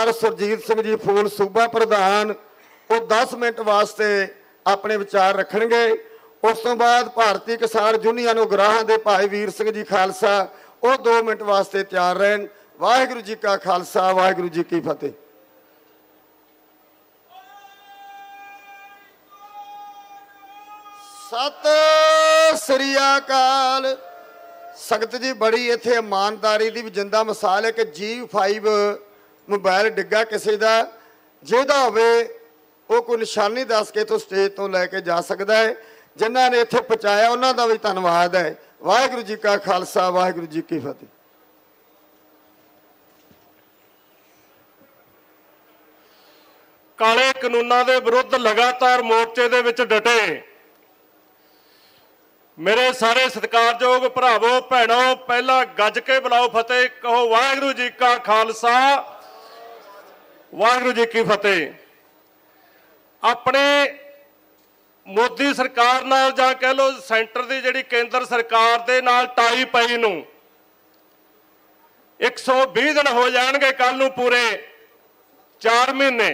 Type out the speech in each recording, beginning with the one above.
सरदार सुरजीत सिंह जी फूल सूबा प्रधान वो 10 मिनट वास्ते अपने विचार रखणगे। उस तो बाद भारतीय किसान यूनियन उगराह के भाई वीर सिंह जी खालसा वो 2 मिनट वास्ते तैयार रहन। वाहिगुरू जी का खालसा वाहिगुरू जी की फतेह। सत श्री अकाल। संगत जी बड़ी इत्थे ईमानदारी की भी जिंदा मिसाल है कि G5 मोबाइल डिग्गा किसी का जिहदा होवे वो कोई निशानी दस के तो स्टेज तो लैके जा सकता है। जिन्हों ने इत्थे पहुँचाया उन्हों का भी धन्यवाद है। वाहिगुरू जी का खालसा वाहिगुरू जी की फतेह। काले कानूनों के विरुद्ध लगातार मोर्चे दे विच डटे मेरे सारे सत्कारयोग भरावो भैणों, पहला गज के बुलाओ फतेह कहो वाहिगुरू जी का खालसा वाहिगुरू जी की फतेह। अपने मोदी सरकार नाल जां कह लो सेंटर की जिहड़ी केंद्र सरकार दे नाल टाई पई नूं 120 दिन हो जाणगे कल नूं पूरे 4 महीने।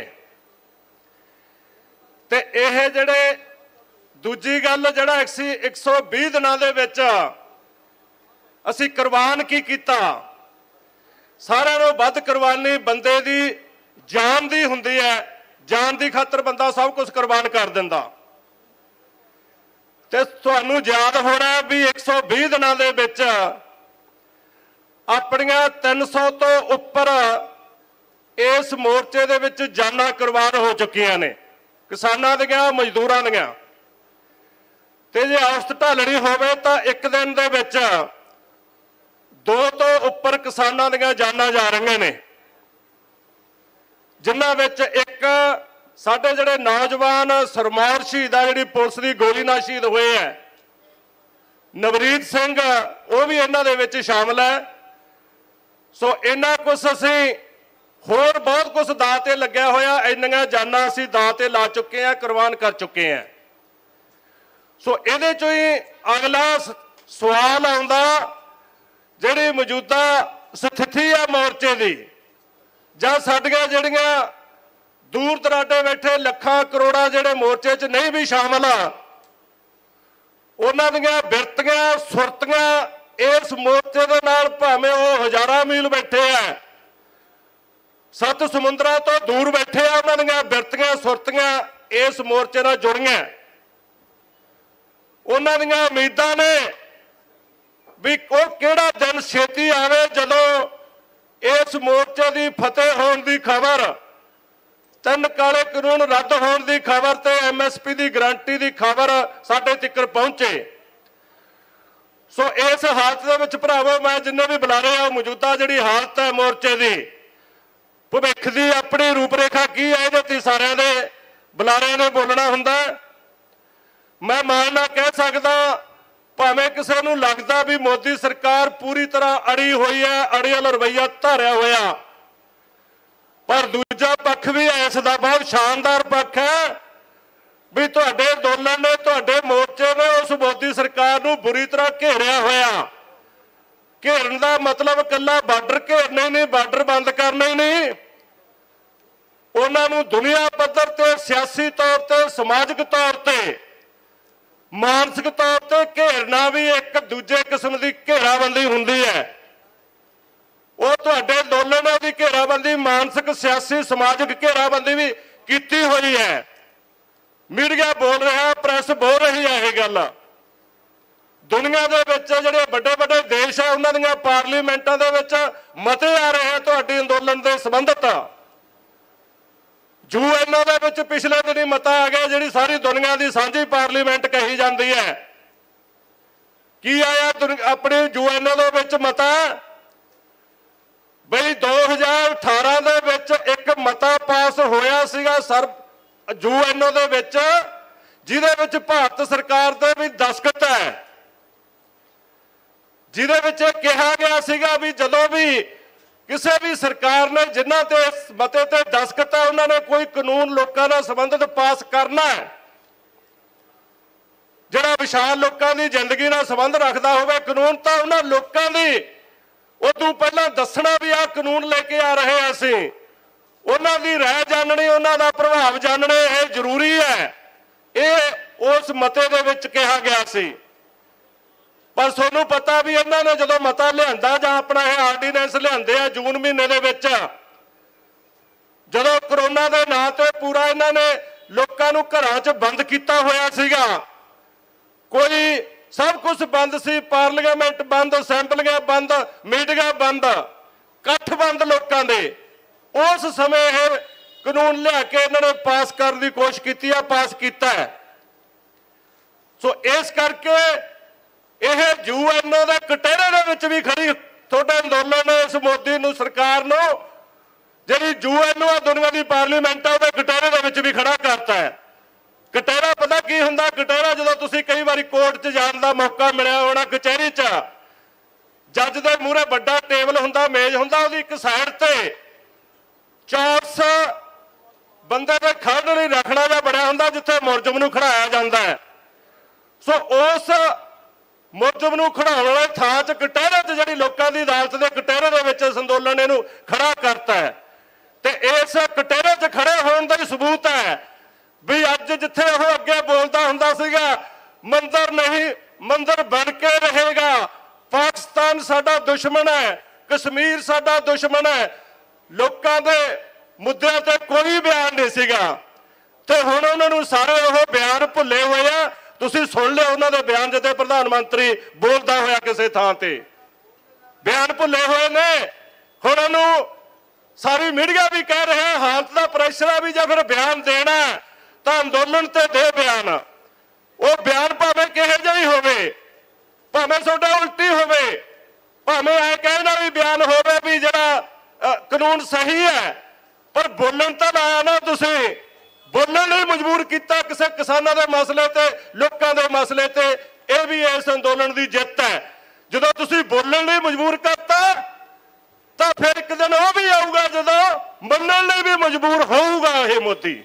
ते यह जिहड़े दूजी गल जिहड़ा 120 दिनां दे विच असीं कुर्बान की कीता, सारिआं नालों वध कुर्बानी बंदे दी जान दी हुंदी है। जान दी खातर बंदा सब कुछ कुर्बान कर दिंदा। ते तुहानूं याद होना भी 120 दिनां दे विच अपणियां 300 तो उपर इस मोर्चे दे विच जानां कुर्बान हो चुकियां ने, किसानां दियां मजदूरां दियां। ते जे औसत ढालणी होवे तां एक दिन दे विच 2 तो उपर किसानां दियां जानां जा रहीआं ने, जिन्हां विच एक साडे जिहड़े नौजवान सरमौर शहीद आ जिहड़ी पुलिस की गोली नाल शहीद होए है नवरीत सिंह, वो भी इन्हां दे विच शामिल है। सो इन्ना कुछ असीं होर बहुत कुछ दां ते लग्या होया, इन्नियां जानां असीं दां ते ला चुके हैं, कुर्बान कर चुके हैं। सो इहदे चों ही अगला सवाल आउंदा जिहड़ी मौजूदा स्थिति है मोर्चे की जां साडीआं जिहड़ियां दूर दराडे बैठे लखां करोड़ां जिहड़े मोर्चे च नहीं भी शामिल आ, उन्हां दीआं बिरतियां सुरतियां इस मोर्चे दे नाल भावें वो हज़ारां मील बैठे है, 7 समुंदरां तो दूर बैठे आ, उन्हां दीआं बिरतियां सुरतियां इस मोर्चे नाल जुड़ियां। उन्हां दीआं उम्मीदां ने भी वो किहड़ा दिन छेती आवे जदों इस मोर्चे की फतेह होने की खबर, 3 काले कानून रद्द होने की खबर ते MSP की गारंटी की खबर साडे तिकर पहुंचे। सो इस हालत दे विच भरावो मैं जिन्ने भी बुलारे आ मौजूदा जिहड़ी हालत है मोर्चे की भविख की अपनी रूपरेखा की है, इहदे सारिआं दे बुलारिआं ने बोलना हुंदा। मैं मान नाल कह सकदा भावें किसी नूं लगदा भी मोदी सरकार पूरी तरह अड़ी हुई है, अड़ियल रवैया धारिया होया, पर दूजा पक्ष भी इसका बहुत शानदार पक्ष है भी तुहाडे अंदोलन ने तुहाडे मोर्चे ने उस मोदी सरकार नूं बुरी तरह घेरिया होया। घेरन का मतलब कल्ला बार्डर घेरना ही नहीं, बार्डर बंद करना ही नहीं, उन्होंने दुनिया पद्धर ते सियासी तौर पर समाजिक तौर पर मानसिक तौर पर घेरना भी एक दूजे किस्म की घेराबंदी हुंदी है। वो तुहाडे अंदोलन ने भी घेराबंदी मानसिक सियासी समाजिक घेराबंदी भी की हुई है। मीडिया बोल रहा, प्रेस बोल रही है यह गल। दुनिया के जिहड़े बड़े बड़े देश है उन्हां दीआं पार्लीमेंटां दे विच मते आ रहे हैं तुहाडे अंदोलन के संबंधित। UN दे विच पिछले दिनी मता आ गया जिहड़ी सारी दुनिया की सांझी पार्लीमेंट कही जाती है। की आया अपने UN दे विच मता बई 2018 दे विच एक मता पास होया सीगा UN दे विच जिहदे विच भारत सरकार दे भी दस्तखत है, जिहदे विच कहा गया सीगा भी जदों भी किसी भी सरकार ने जिन्हां ते मते ते दस्तखत है उन्होंने कोई कानून लोगों नाल संबंधित पास करना है जिहड़ा विशाल लोगों की जिंदगी नाल संबंध रखता होवे कानून, तां उन्हां लोगों की उदों पहलां दसना भी आ कानून लेके आ रहे असीं, ਉਹਨਾਂ ਦੀ ਰਾਏ ਜਾਣਨੀ, ਉਹਨਾਂ ਦਾ ਪ੍ਰਭਾਵ ਜਾਣਨੇ ਇਹ ਜ਼ਰੂਰੀ ਹੈ। ਇਹ ਉਸ ਮਤੇ ਦੇ ਵਿੱਚ ਕਿਹਾ ਗਿਆ ਸੀ। ਪਰ ਤੁਹਾਨੂੰ ਪਤਾ ਵੀ ਇਹਨਾਂ ਨੇ ਜਦੋਂ ਮਤਾ ਲਿਆਂਦਾ ਜਾਂ ਆਪਣਾ ਇਹ ਆਰਡੀਨੈਂਸ ਲਿਆਂਦੇ ਆ ਜੂਨ ਮਹੀਨੇ ਦੇ ਵਿੱਚ, ਜਦੋਂ ਕਰੋਨਾ ਦੇ ਨਾਂ ਤੇ ਪੂਰਾ ਇਹਨਾਂ ਨੇ ਲੋਕਾਂ ਨੂੰ ਘਰਾਂ 'ਚ ਬੰਦ ਕੀਤਾ ਹੋਇਆ ਸੀਗਾ, ਕੋਈ ਸਭ ਕੁਝ ਬੰਦ ਸੀ, ਪਾਰਲੀਮੈਂਟ ਬੰਦ, ਅਸੈਂਬਲੀਆਂ ਬੰਦ, ਮੀਟਿੰਗਾਂ ਬੰਦ, ਇਕੱਠ ਬੰਦ ਲੋਕਾਂ ਦੇ। ਉਸ ਸਮੇਂ ਇਹ ਕਾਨੂੰਨ ਲਿਆ ਕੇ ਇਹਨਾਂ ਨੇ ਪਾਸ ਕਰਨ ਦੀ ਕੋਸ਼ਿਸ਼ ਕੀਤੀ ਆ, ਪਾਸ ਕੀਤਾ ਹੈ। ਸੋ ਇਸ ਕਰਕੇ ਇਹ ਯੂਐਨਓ ਦੇ ਕਟਹਿਰੇ ਦੇ ਵਿੱਚ ਵੀ ਖੜੀ ਤੁਹਾਡੇ ਅੰਦੋਲਨ ਨੇ ਇਸ ਮੋਦੀ ਨੂੰ, ਸਰਕਾਰ ਨੂੰ, ਜਿਹੜੀ ਯੂਐਨਓ ਦੁਨੀਆ ਦੀ ਪਾਰਲੀਮੈਂਟ ਆ ਉਹਦੇ ਕਟਹਿਰੇ ਦੇ ਵਿੱਚ ਵੀ ਖੜਾ ਕਰਤਾ ਹੈ। ਕਟਹਿਰਾ ਪਤਾ ਕੀ ਹੁੰਦਾ? ਕਟਹਿਰਾ ਜਦੋਂ ਤੁਸੀਂ ਕਈ ਵਾਰੀ ਕੋਰਟ 'ਚ ਜਾਣ ਦਾ ਮੌਕਾ ਮਿਲਿਆ ਹੋਣਾ, ਕਚਹਿਰੀ 'ਚ ਜੱਜ ਦੇ ਮੂਹਰੇ ਵੱਡਾ ਟੇਬਲ ਹੁੰਦਾ, ਮੇਜ਼ ਹੁੰਦਾ, ਉਹਦੀ ਇੱਕ ਸਾਈਡ ਤੇ ਚੌਰਸ ਬੰਦੇ ਦੇ ਖੜਨ ਲਈ ਰੱਖਣਾ ਜਿਹਾ ਬਣਿਆ ਹੁੰਦਾ ਜਿੱਥੇ ਮੁਲਜ਼ਮ ਨੂੰ ਖੜਾਇਆ ਜਾਂਦਾ ਹੈ। ਸੋ ਉਸ ਮੁਲਜ਼ਮ ਨੂੰ ਖੜਾਉਣ ਵਾਲੇ ਥਾਂ 'ਚ ਕਟਹਿਰੇ 'ਚ ਜਿਹੜੀ ਲੋਕਾਂ ਦੀ ਅਦਾਲਤ ਦੇ ਕਟਹਿਰੇ ਦੇ ਵਿੱਚ ਇਸ ਅੰਦੋਲਨ ਨੇ ਇਹਨੂੰ ਖੜਾ ਕਰਤਾ ਹੈ। ਤੇ ਇਸ ਕਟਹਿਰੇ 'ਚ ਖੜੇ ਹੋਣ ਦਾ ਹੀ ਸਬੂਤ ਹੈ ਵੀ ਅੱਜ ਜਿੱਥੇ ਉਹ ਅੱਗੇ ਬੋਲਦਾ ਹੁੰਦਾ ਸੀਗਾ, ਮੰਦਰ ਨਹੀਂ ਮੰਦਰ ਬਣ ਕੇ ਰਹੇਗਾ, ਪਾਕਿਸਤਾਨ ਸਾਡਾ ਦੁਸ਼ਮਣ ਹੈ, ਕਸ਼ਮੀਰ ਸਾਡਾ ਦੁਸ਼ਮਣ ਹੈ, ਲੋਕਾਂ ਦੇ ਮੁੱਦਿਆਂ ਤੇ ਕੋਈ ਬਿਆਨ ਨਹੀਂ ਸੀਗਾ। ਤੇ ਹੁਣ ਉਹਨਾਂ ਨੂੰ ਸਾਰੇ ਉਹ ਬਿਆਨ ਭੁੱਲੇ ਹੋਏ ਆ। ਤੁਸੀਂ ਸੁਣ ਲਿਓ ਉਹਨਾਂ ਦੇ ਬਿਆਨ ਜਿੱਥੇ ਪ੍ਰਧਾਨ ਮੰਤਰੀ ਬੋਲਦਾ ਹੋਇਆ ਕਿਸੇ ਥਾਂ ਤੇ, ਬਿਆਨ ਭੁੱਲੇ ਹੋਏ ਨੇ। ਹੁਣ ਉਹਨੂੰ ਸਾਰੀ ਮੀਡੀਆ ਵੀ ਕਹਿ ਰਿਹਾ ਹਾਲਤ ਦਾ ਪ੍ਰੈਸ਼ਰ ਆ ਵੀ ਜੇ ਫਿਰ ਬਿਆਨ ਦੇਣਾ ਤਾਂ ਅੰਦੋਲਨ ਤੇ ਦੇ ਬਿਆਨ। ਉਹ ਬਿਆਨ ਭਾਵੇਂ ਕਿਹੋ ਜਿਹਾ ਹੀ ਹੋਵੇ, ਭਾਵੇਂ ਤੁਹਾਡਾ ਉਲਟੀ ਹੋਵੇ, ਭਾਵੇਂ ਐ ਕਹਿਣਾ ਵੀ ਬਿਆਨ ਹੋਵੇ ਵੀ ਜਿਹੜਾ ਕਾਨੂੰਨ ਸਹੀ ਹੈ, ਪਰ ਬੋਲਣ ਤਾਂ ਲਾਇਆ ਨਾ ਤੁਸੀਂ, ਬੋਲਣ ਲਈ ਮਜਬੂਰ ਕੀਤਾ ਕਿਸੇ ਕਿਸਾਨਾਂ ਦੇ ਮਸਲੇ ਤੇ, ਲੋਕਾਂ ਦੇ ਮਸਲੇ ਤੇ। ਇਹ ਵੀ ਇਸ ਅੰਦੋਲਨ ਦੀ ਜਿੱਤ ਹੈ। ਜਦੋਂ ਤੁਸੀਂ ਬੋਲਣ ਲਈ ਮਜਬੂਰ ਕਰਤਾ ਤਾਂ ਫਿਰ ਇੱਕ ਦਿਨ ਉਹ ਵੀ ਆਊਗਾ ਜਦੋਂ ਮੰਨਣ ਲਈ ਵੀ ਮਜਬੂਰ ਹੋਊਗਾ ਇਹ ਮੋਦੀ।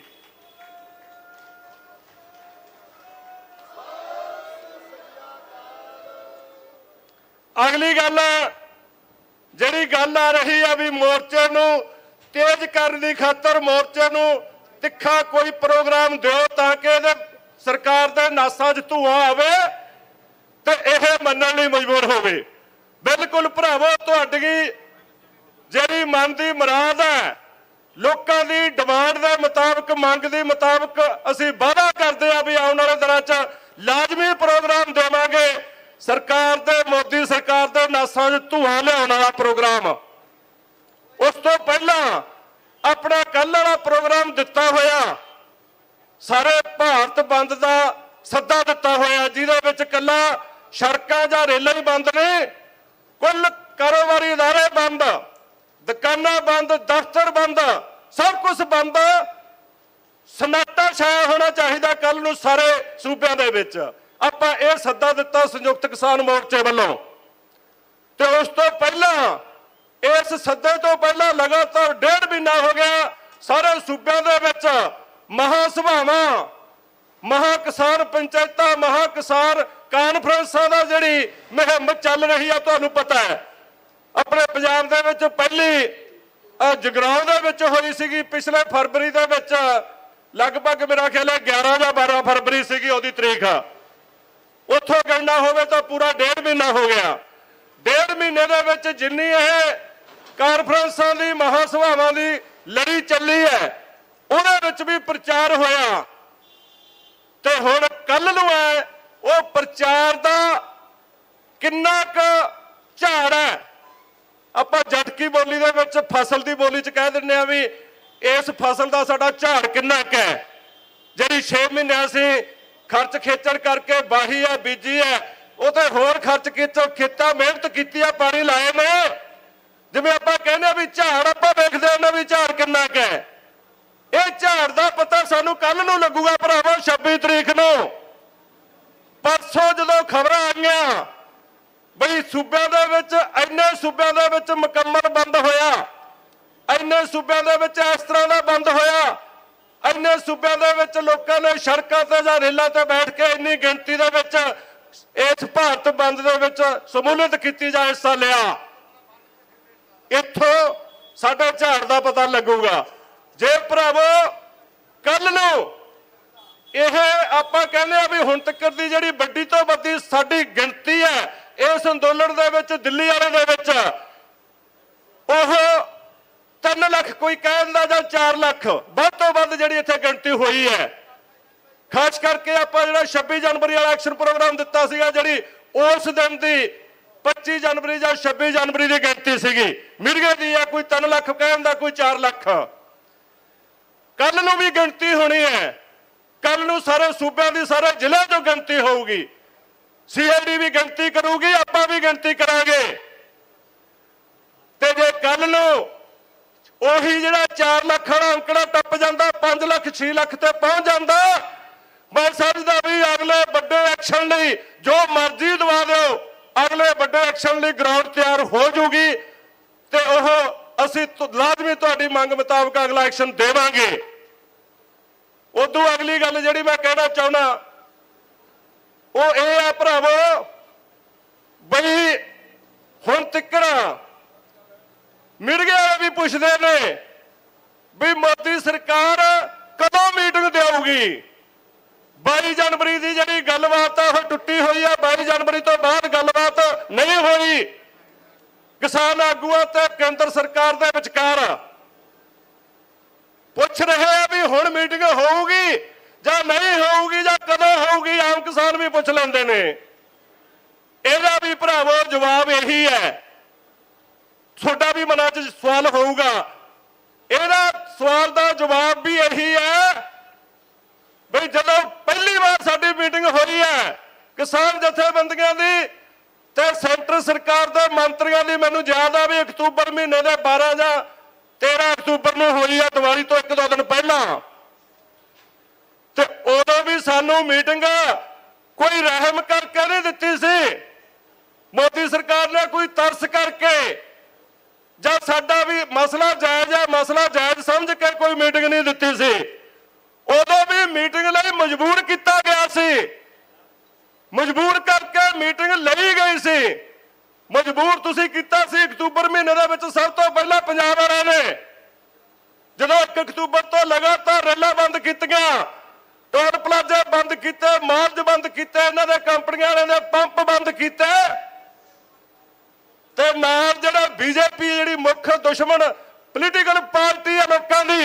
ਅਗਲੀ ਗੱਲ ਜਿਹੜੀ ਗੱਲ ਆ ਰਹੀ ਆ ਵੀ ਮੋਰਚੇ ਨੂੰ ਤੇਜ਼ ਕਰਨ ਦੀ ਖਾਤਰ ਮੋਰਚੇ ਨੂੰ ਤਿੱਖਾ ਕੋਈ ਪ੍ਰੋਗਰਾਮ ਦਿਓ ਤਾਂ ਕਿ ਇਹਦੇ ਸਰਕਾਰ ਦੇ ਨਾਸਾਂ 'ਚ ਧੂਆਂ ਆਵੇ ਤੇ ਇਹ ਮੰਨਣ ਲਈ ਮਜਬੂਰ ਹੋਵੇ। ਬਿਲਕੁਲ ਭਰਾਵੋ, ਤੁਹਾਡੀ ਜਿਹੜੀ ਮਨ ਦੀ ਮੁਰਾਦ ਹੈ, ਲੋਕਾਂ ਦੀ ਡਿਮਾਂਡ ਦੇ ਮੁਤਾਬਕ, ਮੰਗ ਦੇ ਮੁਤਾਬਕ ਅਸੀਂ ਵਾਅਦਾ ਕਰਦੇ ਆ ਵੀ ਆਉਣ ਵਾਲੇ ਦਿਨਾਂ 'ਚ ਲਾਜ਼ਮੀ ਪ੍ਰੋਗਰਾਮ ਦੇਵਾਂਗੇ। ਸਰਕਾਰ ਦੇ, ਮੋਦੀ ਸਰਕਾਰ ਦੇ ਨਾਸਾਂ 'ਚ ਧੂਆਂ ਲਿਆਉਣ ਵਾਲਾ ਪ੍ਰੋਗਰਾਮ। ਉਸ ਤੋਂ ਪਹਿਲਾਂ ਆਪਣਾ ਕੱਲ੍ਹ ਵਾਲਾ ਪ੍ਰੋਗਰਾਮ ਦਿੱਤਾ ਹੋਇਆ, ਸਾਰੇ ਭਾਰਤ ਬੰਦ ਦਾ ਸੱਦਾ ਦਿੱਤਾ ਹੋਇਆ, ਜਿਹਦੇ ਵਿੱਚ ਕੱਲਾ ਸੜਕਾਂ ਜਾਂ ਰੇਲਾਂ ਹੀ ਬੰਦ ਨੇ, ਕੁੱਲ ਕਾਰੋਬਾਰੀ ਅਦਾਰੇ ਬੰਦ, ਦੁਕਾਨਾਂ ਬੰਦ, ਦਫ਼ਤਰ ਬੰਦ, ਸਭ ਕੁਝ ਬੰਦ। ਸਨਾਟਾ ਛਾਇਆ ਹੋਣਾ ਚਾਹੀਦਾ ਕੱਲ ਨੂੰ ਸਾਰੇ ਸੂਬਿਆਂ ਦੇ ਵਿੱਚ। ਆਪਾਂ ਇਹ ਸੱਦਾ ਦਿੱਤਾ ਸੰਯੁਕਤ ਕਿਸਾਨ ਮੋਰਚੇ ਵੱਲੋਂ। ਤੇ ਉਸ ਤੋਂ ਪਹਿਲਾਂ, ਇਸ ਸੱਦੇ ਤੋਂ ਪਹਿਲਾਂ ਲਗਾਤਾਰ 1.5 ਮਹੀਨਾ ਹੋ ਗਿਆ ਸਾਰੇ ਸੂਬਿਆਂ ਦੇ ਵਿੱਚ ਮਹਾ ਸਭਾਵਾਂ, ਮਹਾ ਕਿਸਾਨ ਪੰਚਾਇਤਾਂ, ਮਹਾ ਕਿਸਾਨ ਕਾਨਫਰੰਸਾਂ ਦਾ ਜਿਹੜੀ ਮੁਹਿੰਮ ਚੱਲ ਰਹੀ ਆ। ਤੁਹਾਨੂੰ ਪਤਾ ਹੈ ਆਪਣੇ ਪੰਜਾਬ ਦੇ ਵਿੱਚ ਪਹਿਲੀ ਜਗਰਾਉਂ ਦੇ ਵਿੱਚ ਹੋਈ ਸੀਗੀ ਪਿਛਲੇ ਫਰਵਰੀ ਦੇ ਵਿੱਚ, ਲਗਭਗ ਮੇਰਾ ਖਿਆਲ ਹੈ 11 ਜਾਂ 12 ਫਰਵਰੀ ਸੀਗੀ ਉਹਦੀ ਤਰੀਕ। ਉੱਥੋਂ ਗਣਨਾ ਹੋਵੇ ਤਾਂ ਪੂਰਾ 1.5 ਮਹੀਨਾ ਹੋ ਗਿਆ। 1.5 ਮਹੀਨੇ ਦੇ ਵਿੱਚ ਜਿੰਨੀ ਇਹ ਕਾਨਫਰੰਸਾਂ ਦੀ, ਮਹਾ ਸਭਾਵਾਂ ਦੀ ਲੜੀ ਚੱਲੀ ਹੈ, ਉਹਦੇ ਵਿੱਚ ਵੀ ਪ੍ਰਚਾਰ ਹੋਇਆ। ਤੇ ਹੁਣ ਕੱਲ ਨੂੰ ਹੈ ਉਹ ਪ੍ਰਚਾਰ ਦਾ ਕਿੰਨਾ ਕੁ ਝਾੜ ਹੈ। ਆਪਾਂ ਜਟਕੀ ਬੋਲੀ ਦੇ ਵਿੱਚ, ਫਸਲ ਦੀ ਬੋਲੀ 'ਚ ਕਹਿ ਦਿੰਦੇ ਆ ਵੀ ਇਸ ਫਸਲ ਦਾ ਸਾਡਾ ਝਾੜ ਕਿੰਨਾ ਕੁ ਹੈ। ਜਿਹੜੀ 6 ਮਹੀਨੇ ਅਸੀਂ ਖਰਚ ਖੇਚਲ ਕਰਕੇ ਵਾਹੀ ਆ, ਬੀਜੀ ਹੈ, ਉਹ ਤੇ ਹੋਰ ਖਰਚ ਕੀਤਾ, ਮਿਹਨਤ ਕੀਤੀ ਆ, ਪਾਣੀ ਲਾਏ ਨੇ। ਜਿਵੇਂ ਆਪਾਂ ਕਹਿੰਦੇ ਵੀ ਝਾੜ, ਆਪਾਂ ਵੇਖਦੇ ਹਾਂ ਵੀ ਝਾੜ ਕਿੰਨਾ ਕੁ ਹੈ। ਇਹ ਝਾੜ ਦਾ ਪਤਾ ਸਾਨੂੰ ਕੱਲ ਨੂੰ ਲੱਗੂਗਾ ਭਰਾਵੋ, 26 ਤਰੀਕ ਨੂੰ। ਪਰਸੋਂ ਜਦੋਂ ਖਬਰਾਂ ਆਈਆਂ ਬਈ ਸੂਬਿਆਂ ਦੇ ਵਿੱਚ, ਇੰਨੇ ਸੂਬਿਆਂ ਦੇ ਵਿੱਚ ਮੁਕੰਮਲ ਬੰਦ ਹੋਇਆ, ਇੰਨੇ ਸੂਬਿਆਂ ਦੇ ਵਿੱਚ ਇਸ ਤਰ੍ਹਾਂ ਦਾ ਬੰਦ ਹੋਇਆ, ਇੰਨੇ ਸੂਬਿਆਂ ਦੇ ਵਿੱਚ ਲੋਕਾਂ ਨੇ ਸੜਕਾਂ ਤੇ ਜਾਂ ਰੇਲਾਂ ਤੇ ਬੈਠ ਕੇ ਇੰਨੀ ਗਿਣਤੀ ਦੇ ਵਿੱਚ ਇਸ ਭਾਰਤ ਬੰਦ ਦੇ ਵਿੱਚ ਸਮੂਲੀਅਤ ਕੀਤੀ ਜਾਂ ਹਿੱਸਾ ਲਿਆ। ਇੱਥੋਂ ਸਾਡੇ ਝਾੜ ਦਾ ਪਤਾ ਲੱਗੂਗਾ। जे भरावो कल नूं ਇਹ ਆਪਾਂ ਕਹਿੰਦੇ ਆ ਵੀ ਹੁਣ ਤੱਕ ਦੀ ਜਿਹੜੀ ਵੱਡੀ ਤੋਂ ਵੱਡੀ ਸਾਡੀ ਗਿਣਤੀ ਹੈ ਇਸ ਅੰਦੋਲਨ ਦੇ ਵਿੱਚ ਦਿੱਲੀ ਵਾਲੇ ਦੇ ਵਿੱਚ ਉਹ 3 ਲੱਖ ਕੋਈ ਕਹਿੰਦਾ ਜਾਂ 4 ਲੱਖ ਵੱਧ ਤੋਂ ਵੱਧ ਜਿਹੜੀ ਇੱਥੇ ਗਿਣਤੀ ਹੋਈ ਹੈ। ਖਾਸ ਕਰਕੇ ਆਪਾਂ ਜਿਹੜਾ 26 ਜਨਵਰੀ ਵਾਲਾ ਐਕਸ਼ਨ ਪ੍ਰੋਗਰਾਮ ਦਿੱਤਾ ਸੀਗਾ ਜਿਹੜੀ ਉਸ ਦਿਨ ਦੀ 25 ਜਨਵਰੀ ਜਾਂ 26 ਜਨਵਰੀ ਦੀ ਗਿਣਤੀ ਸੀਗੀ ਮਿਰਗੇ ਦੀ ਆ ਕੋਈ 3 ਲੱਖ ਕਹਿੰਦਾ ਕੋਈ 4 ਲੱਖ। ਕੱਲ ਨੂੰ ਵੀ ਗਿਣਤੀ ਹੋਣੀ ਹੈ कल नूं सारे सूबे की सारे जिले चों गिनती होगी CID भी गिनती करूगी आपां भी गिनती करांगे ते जे कल नूं ओही जिहड़ा 4 लाख वाला अंकड़ा टप जांदा 5 लाख 6 लाख ते पहुंच जांदा मैं समझदा भी अगले वड्डे एक्शन लई जो मर्जी दवा दिओ अगले वड्डे एक्शन लई ग्राउंड तैयार हो जूगी ते ओह असीं लाजमी तुहाडी मंग मुताबक अगला एक्शन देवांगे। उदू अगली गल जिहड़ी मैं कहना चाहुंदा वो ये है भरावो बई हुण तिक्कर मिर्गे वाले भी पुछदे ने भी मोदी सरकार कदों मीटिंग देऊगी। 22 जनवरी की जिहड़ी गलबात है टुटी हुई है 22 जनवरी तो बाद गलबात नहीं हुई किसान आगूआं ते केंद्र सरकार दे विचकार पुछ रहे हैं भी हुण मीटिंग होगी जां नहीं होगी जां कदों होगी आम किसान भी पुछ लेंदे ने। इहदा भी भरावो जवाब यही है तुहाडा भी मनां च सवाल होऊगा इहदा सवाल दा जवाब भी यही है भी जदों पहली बार साडी मीटिंग हुई है किसान जथेबंदियां दी ते सेंटर सरकार दे मंत्रियों की मैनूं याद आ भी अक्तूबर महीने दे 12 जां 13 अक्तूबर नूं हुई है दिवाली तो 1-2 दिन पहला ते उदों भी सानू मीटिंग कोई रहम करके नहीं दित्ती सी मोदी सरकार ने कोई तरस करके जां साडा भी मसला जायज़ है मसला जायज़ समझ के कोई मीटिंग नहीं दित्ती सी। उदों भी मीटिंग लई मजबूर किया गया सी मजबूर करके मीटिंग लई गई सी मजबूर तुसीं कीता सी। अक्तूबर महीने दे विच सब तो पहला पंजाब वालियां ने जदों 1 अक्तूबर तो लगातार रेलां बंद कीतियां टोल प्लाजा बंद कीते मार्ज बंद कीते इन्हां दे कंपनियां वालियां दे पंप बंद कीते ते नाल जिहड़ा बीजेपी जिहड़ी मुख दुश्मन पोलीटिकल पार्टी है लोकां दी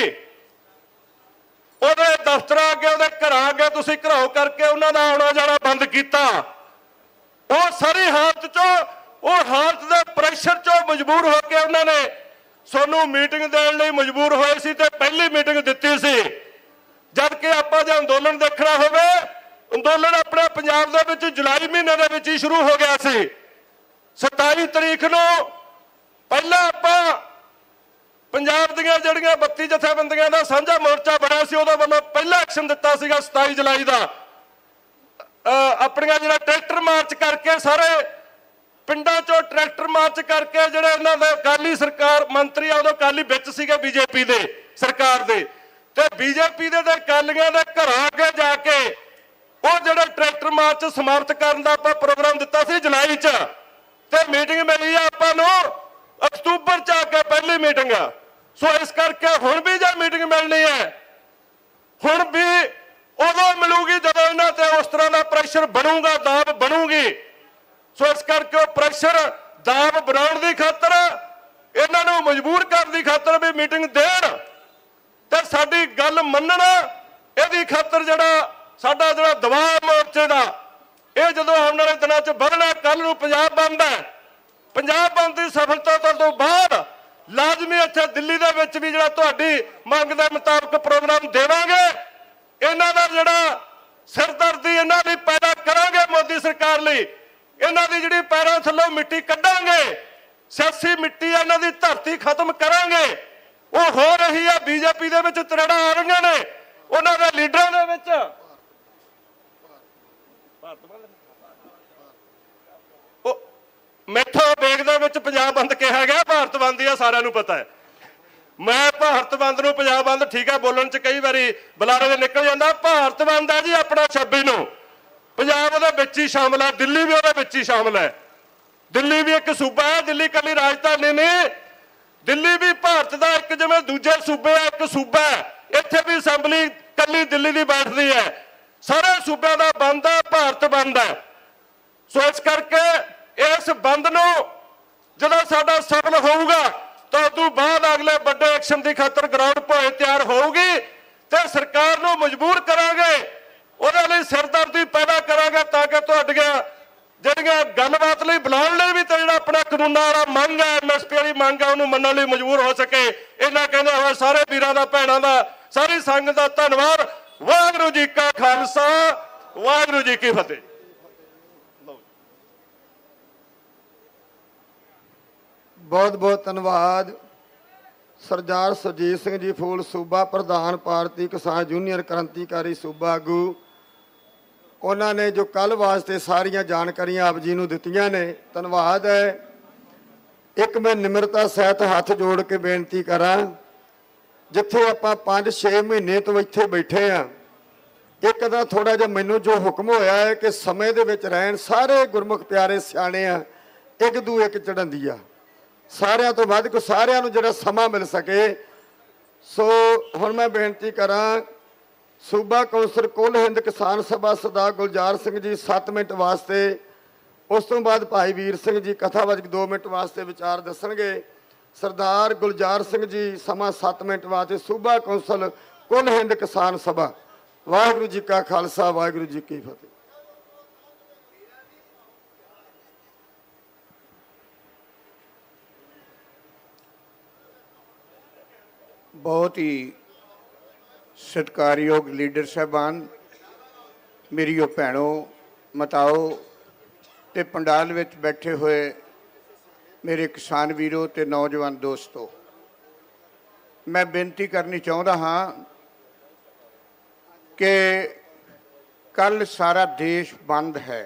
ਉਹਦੇ ਦਫ਼ਤਰਾਂ ਅੱਗੇ ਉਹਦੇ ਘਰਾਂ ਅੱਗੇ ਤੁਸੀਂ ਘਰਾਓ ਕਰਕੇ ਉਹਨਾਂ ਦਾ ਆਉਣਾ ਜਾਣਾ ਬੰਦ ਕੀਤਾ। ਉਹ ਸਾਰੀ ਹਾਲਤ ਚੋਂ ਉਹ ਹਾਲਤ ਦੇ ਪ੍ਰੈਸ਼ਰ ਚੋਂ ਮਜਬੂਰ ਹੋ ਕੇ ਉਹਨਾਂ ਨੇ ਸਾਨੂੰ ਮੀਟਿੰਗ ਦੇਣ ਲਈ ਮਜਬੂਰ ਹੋਏ ਸੀ ਤੇ ਪਹਿਲੀ ਮੀਟਿੰਗ ਦਿੱਤੀ ਸੀ। ਜਦ ਕਿ ਆਪਾਂ ਜੇ ਅੰਦੋਲਨ ਦੇਖਣਾ ਹੋਵੇ ਅੰਦੋਲਨ ਆਪਣੇ ਪੰਜਾਬ ਦੇ ਵਿੱਚ ਜੁਲਾਈ ਮਹੀਨੇ ਦੇ ਵਿੱਚ ਹੀ ਸ਼ੁਰੂ ਹੋ ਗਿਆ ਸੀ। 27 ਤਰੀਕ ਨੂੰ ਪਹਿਲਾਂ ਆਪਾਂ पंजाब ਦੀਆਂ ਜਿਹੜੀਆਂ 32 ਜਥੇਬੰਦੀਆਂ ਦਾ ਸਾਂਝਾ ਮੋਰਚਾ ਬਣਿਆ ਸੀ ਉਹਦੇ ਵੱਲੋਂ ਪਹਿਲਾ ਐਕਸ਼ਨ ਦਿੱਤਾ ਸੀਗਾ 27 ਜੁਲਾਈ ਦਾ ਆਪਣੀਆਂ ਜਿਹੜਾ ਟਰੈਕਟਰ ਮਾਰਚ ਕਰਕੇ ਸਾਰੇ ਪਿੰਡਾਂ ਚੋਂ ਟਰੈਕਟਰ ਮਾਰਚ ਕਰਕੇ ਜਿਹੜੇ ਇਹਨਾਂ ਦੇ ਅਕਾਲੀ ਸਰਕਾਰ ਮੰਤਰੀ ਆ ਉਦੋਂ ਅਕਾਲੀ ਵਿੱਚ ਸੀਗੇ ਬੀਜੇਪੀ ਦੇ ਸਰਕਾਰ ਦੇ ਤੇ ਬੀਜੇਪੀ ਦੇ ਤੇ ਅਕਾਲੀਆਂ ਦੇ ਘਰਾਂ ਅੱਗੇ ਜਾ ਕੇ ਉਹ ਜਿਹੜਾ ਟਰੈਕਟਰ ਮਾਰਚ ਸਮਾਪਤ ਕਰਨ ਦਾ ਆਪਾਂ ਪ੍ਰੋਗਰਾਮ ਦਿੱਤਾ ਸੀ ਜੁਲਾਈ 'ਚ ਤੇ ਮੀਟਿੰਗ ਮਿਲੀ ਆ ਆਪਾਂ ਨੂੰ अक्तूबर च आके पहली मीटिंग सो इस करके हुण भी जो मीटिंग मिलनी है हुण भी उदों मिलूगी जदों इन्हां ते उस तरह का प्रेशर बनूगा दाब बनूगी। सो इस करके प्रेशर दाब बनाउण दी खातर इन्हां नूं मजबूर करन दी खातर भी मीटिंग देण ते साडी गल मन्नण इहदी खातर जिहड़ा साडा जिहड़ा दबाव मोर्चे दा इह जदों आउण वाले दिनां च वधना कल नूं पंजाब बंद है पंजाब बंद की सफलता तो बाद लाजमी इत्थे दिल्ली दे विच भी जिहड़ा तुहाडी मंग दे मुताबक प्रोग्राम देवांगे इन्हां दा जिहड़ा सिरदर्दी इन्हां दी पैदा करांगे मोदी सरकार लई इन्हां दी जिहड़ी पैरां थल्लों मिट्टी कढांगे सियासी मिट्टी इन्हां दी धरती खत्म करांगे। वो हो रही है बीजेपी दे विच तरड़ा आ रहीआं ने उन्हां दे लीडरां दे विच मैथों बेगदा विच पंजाब बंद कहा गया भारत बंद ही सारिआं नूं पता है। मैं भारत बंद नूं पंजाब बंद ठीक है बोलण च कई बारी बुलारे दे निकल जांदा भारत बंद है जी अपना 26 नूं पंजाब उहदे विच ही शामिल है दिल्ली भी उहदे विच ही शामिल है। दिल्ली भी एक सूबा है दिल्ली कल्ली राजधानी नहीं दिल्ली भी भारत का एक जिवें दूजे सूबे एक सूबा है, इत्थे भी असैंबली कल्ली दिल्ली की बैठती है, सारे सूबे का बंद है, भारत बंद है। सो इस करके इस बंद नूं जदों साडा सफल होऊगा तो उदों बाद अगले बड़े एक्शन की खातर ग्राउंड भोए तैयार होगी तो सरकार नूं मजबूर करांगे, उहदे लई सिरदर्दी पैदा करांगे ताकि तुहाडीआं ਜਿਹੜੀਆਂ ਗੱਲਬਾਤ ਲਈ ਬੁਲਾਉਣ ਲਈ ਵੀ ਤੇ ਜਿਹੜਾ ਆਪਣਾ ਕਾਨੂੰਨਾਂ ਵਾਲਾ ਮੰਗ ਹੈ MSP ਵਾਲੀ ਮੰਗ ਹੈ ਉਹਨੂੰ ਮੰਨਣ ਲਈ ਮਜਬੂਰ ਹੋ ਸਕੇ। ਇਹਨਾਂ ਕਹਿੰਦੇ ਹੋਏ ਸਾਰੇ ਵੀਰਾਂ ਦਾ ਭੈਣਾਂ ਦਾ ਸਾਰੀ ਸੰਗਤ ਦਾ ਧੰਨਵਾਦ। ਵਾਹਿਗੁਰੂ ਜੀ ਕਾ ਖਾਲਸਾ ਵਾਹਿਗੁਰੂ ਜੀ ਕੀ ਫਤਿਹ। बहुत बहुत धन्यवाद सरदार सुरजीत सिंह जी फूल, सूबा प्रधान पार्टी किसान यूनियन क्रांतिकारी सूबा आगू। उन्होंने जो कल वास्ते सारिया जानकारियां आप जी नूं दित्तियां ने, धन्यवाद है। एक मैं निमरता सहित हाथ जोड़ के बेनती करा, जिथे आपां 5-6 महीने तो इत्थे बैठे हाँ, एक दा थोड़ा जिहा मैनूं जो हुक्म होया है कि समय दे विच रहण, सारे गुरमुख प्यारे सियाणे आ, एक दूए एक चढ़ांदी आ, सारिਆਂ तो वध को सारिਆਂ ਨੂੰ ਜਿਹੜਾ ਸਮਾਂ मिल सके। सो हुण मैं बेनती करा सूबा कौंसल कुल हिंद किसान सभा सरदार गुलजार सिंह जी 7 मिनट वास्ते, उस तो बाद भाई वीर सिंह जी कथावाचक 2 मिनट वास्ते विचार दसणगे। सरदार गुलजार सिंह जी समा 7 मिनट वास्ते, सूबा कौंसल कुल हिंद किसान सभा। वाहिगुरू जी का खालसा वाहिगुरू जी की फतेह। बहुत ही सत्कारयोग लीडर साहबान, मेरियो भैनों मताओ ते पंडाल विच बैठे हुए मेरे किसान वीरों ते नौजवान दोस्तों, मैं बेनती करनी चाहता हाँ कि कल सारा देश बंद है।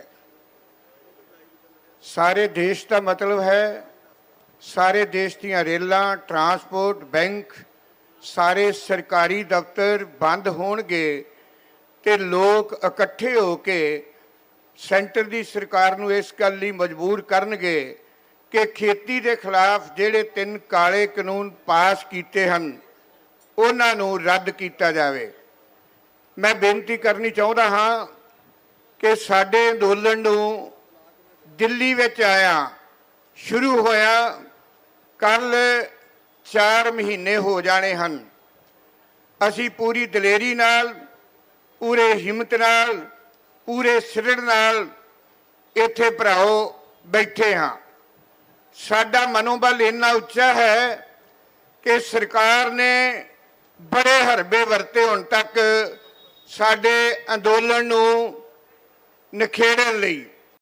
सारे देश का मतलब है सारे देश दियां रेलां, ट्रांसपोर्ट, बैंक, सारे सरकारी दफ्तर बंद होणगे ते लोग इकट्ठे होके सेंटर की सरकार नूं इस गल लई मजबूर करनगे कि खेती के खिलाफ जिहड़े 3 काले कानून पास कीते हन उन्हां नूं रद्द कीता जावे। मैं बेनती करनी चाहुंदा हाँ कि साडे अंदोलन नूं दिल्ली विच आया शुरू होया कल 4 महीने हो जाने हैं। असी पूरी दलेरी नाल, पूरे हिम्मत नाल, पूरे सिरड़ नाल इत्थे भराओ बैठे हाँ। साडा मनोबल इन्ना उच्चा है कि सरकार ने बड़े हरबे वरते हुण तक साडे अंदोलन नूं नखेड़न लई।